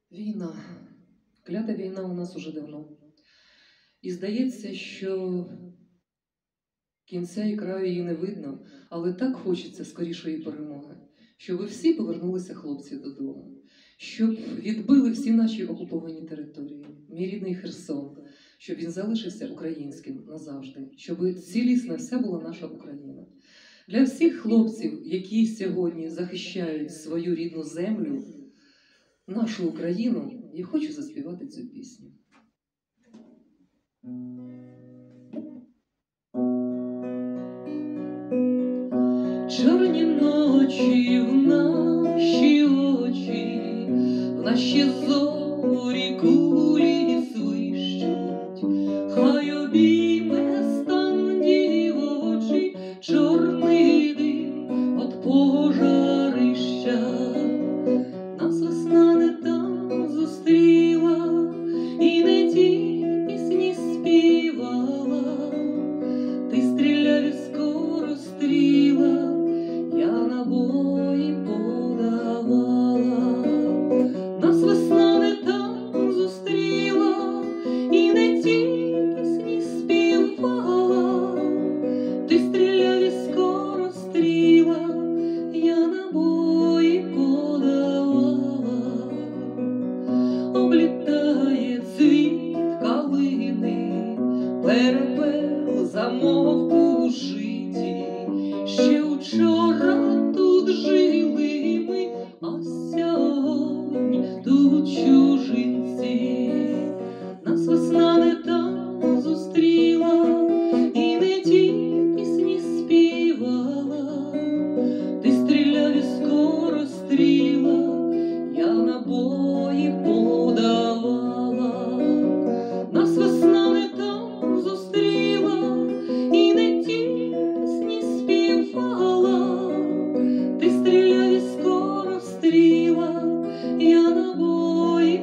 Війна. Клята війна у нас уже давно. І здається, що кінця і краю її не видно, але так хочеться скорішої перемоги, щоб ви всі повернулися, хлопці, додому, щоб відбили всі наші окуповані території, мій рідний Херсон, щоб він залишився українським назавжди, щоб цілісна вся була наша Україна. Для всіх хлопців, які сьогодні захищають свою рідну землю, нашу Україну, я хочу заспівати цю пісню. Чорні ночі в наші очі, в наші зорі кулі свищуть, хай обійме стан дівочий чорний дим от пожарища. Нас весна не там зустріла і не ті пісні співала, ти стріляв із скоростріла, я набої подавала. Нас весна не там зустріла і не ті пісні співала, ти стріляв із скоростріла, я набої подавала. Облітає цвіт калини, перепел замовк у житті. Ще вчора тут жили ми, а сьогодні тут чужинці. Нас весна не там зустріла і не ті пісні співала, ти стріляв із скоростріла, я набої подавала. Нас весна не там зустріла і не ті пісні співала, ти стріляв із скоростріла, я набої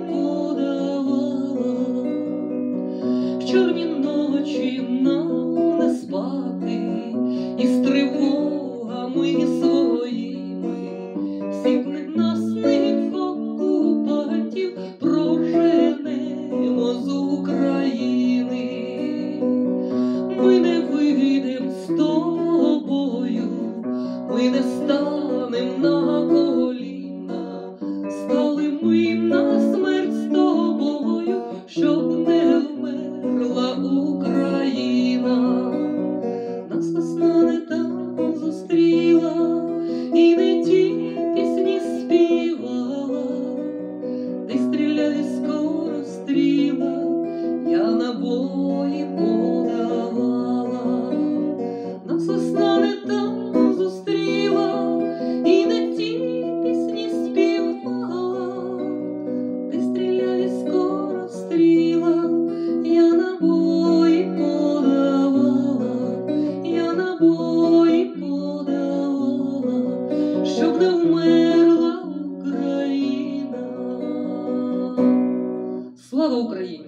подавала. В чорні ночі нам не спати із тривогами своїми, всіх ненасних окупантів проженемо з України. Ми не вийдем з тобою, ми не станем на коліна, стали ми на смерть з тобою, щоб не вмерла Україна. Нас весна не там зустріла і не ті пісні співала, ти стріляв із скоростріла, я набої подавала. Нас весна не там зустріла і не ті пісні співала, ти стріляв із скоростріла, я набої подавала, я набої подавала, щоб не вмерла Україна. Слава Україні!